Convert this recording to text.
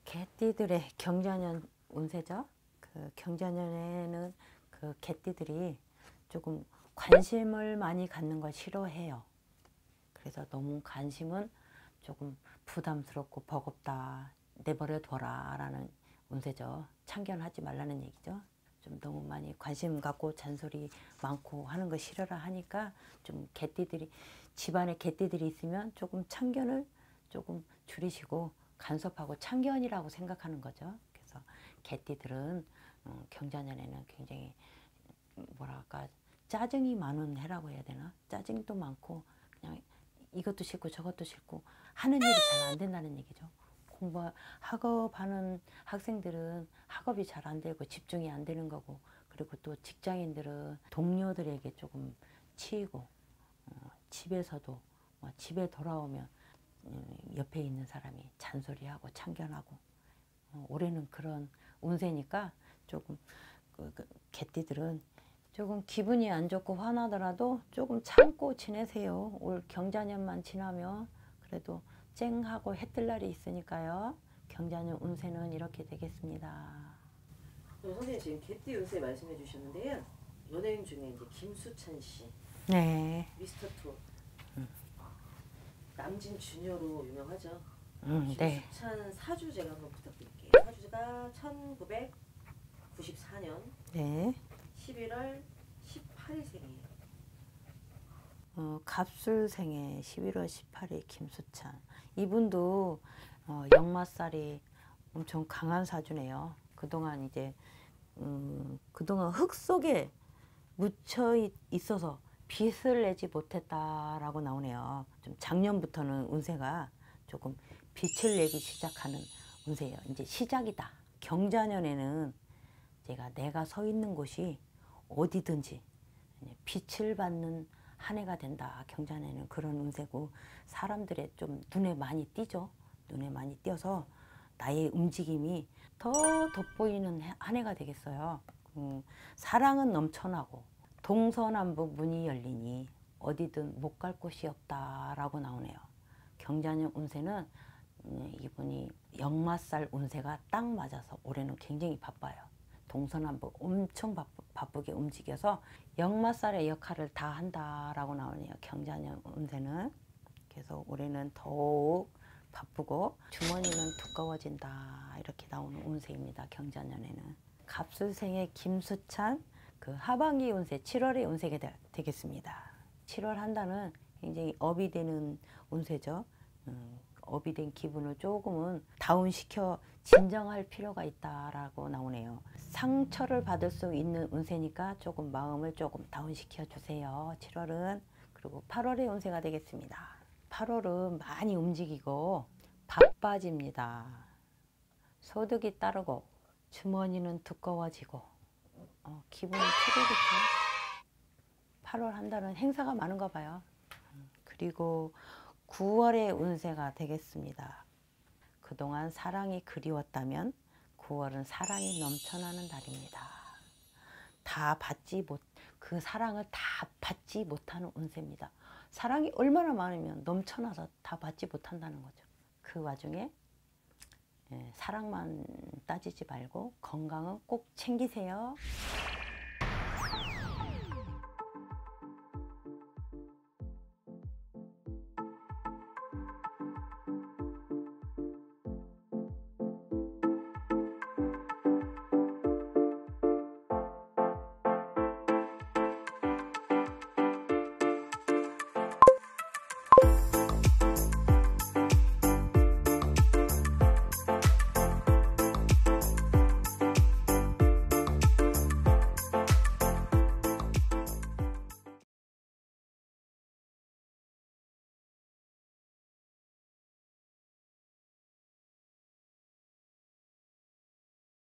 개띠들의 경자년 운세죠. 그 경자년에는 그 개띠들이 조금 관심을 많이 갖는 걸 싫어해요. 그래서 너무 관심은 조금 부담스럽고 버겁다, 내버려 둬라 라는 운세죠. 참견하지 말라는 얘기죠. 좀 너무 많이 관심 갖고 잔소리 많고 하는 거 싫어라 하니까 좀 개띠들이, 집안에 개띠들이 있으면 조금 참견을 조금 줄이시고 간섭하고 참견이라고 생각하는 거죠. 그래서 개띠들은 경자년에는 굉장히 뭐랄까 짜증이 많은 해라고 해야 되나? 짜증도 많고 그냥 이것도 싫고 저것도 싫고 하는 일이 잘 안 된다는 얘기죠. 학업하는 학생들은 학업이 잘 안 되고 집중이 안 되는 거고, 그리고 또 직장인들은 동료들에게 조금 치이고, 집에서도 집에 돌아오면 옆에 있는 사람이 잔소리하고 참견하고, 올해는 그런 운세니까 조금 개띠들은 조금 기분이 안 좋고 화나더라도 조금 참고 지내세요. 올 경자년만 지나면 그래도 쨍하고 해뜰 날이 있으니까요. 경자년 운세는 이렇게 되겠습니다. 선생님 지금 개띠 운세 말씀해 주셨는데요. 연예인 중에 이제 김수찬 씨, 네. 미스터 투, 남진 주니어로 유명하죠. 네. 김수찬 사주 제가 한번 부탁드릴게요. 사주가 1994년 네. 11월 18일생이에요. 갑술생의 11월 18일 김수찬. 이분도 역마살이 엄청 강한 사주네요. 그동안 이제 그동안 흙 속에 묻혀 있어서 빛을 내지 못했다라고 나오네요. 좀 작년부터는 운세가 조금 빛을 내기 시작하는 운세예요. 이제 시작이다. 경자년에는 내가 서 있는 곳이 어디든지 빛을 받는 한 해가 된다. 경자년에는 그런 운세고, 사람들의 좀 눈에 많이 띄죠. 눈에 많이 띄어서 나의 움직임이 더 돋보이는 한 해가 되겠어요. 사랑은 넘쳐나고 동서남북 문이 열리니 어디든 못 갈 곳이 없다라고 나오네요. 경자년 운세는 이분이 역마살 운세가 딱 맞아서 올해는 굉장히 바빠요. 동서남북 엄청 바쁘게 움직여서 역마살의 역할을 다 한다라고 나오네요. 경자년 운세는. 그래서 올해는 더욱 바쁘고 주머니는 두꺼워진다 이렇게 나오는 운세입니다. 경자년에는. 갑술생의 김수찬, 그 하반기 운세 7월의 운세가 되겠습니다. 7월 한 달은 굉장히 업이 되는 운세죠. 업이 된 기분을 조금은 다운시켜 진정할 필요가 있다라고 나오네요. 상처를 받을 수 있는 운세니까 조금 마음을 조금 다운시켜 주세요. 7월은. 그리고 8월의 운세가 되겠습니다. 8월은 많이 움직이고 바빠집니다. 소득이 따르고 주머니는 두꺼워지고 기분이 최고겠죠. 8월 한 달은 행사가 많은가 봐요. 그리고 9월의 운세가 되겠습니다. 그동안 사랑이 그리웠다면 9월은 사랑이 넘쳐나는 달입니다. 그 사랑을 다 받지 못하는 운세입니다. 사랑이 얼마나 많으면 넘쳐나서 다 받지 못한다는 거죠. 그 와중에 사랑만 따지지 말고 건강은 꼭 챙기세요.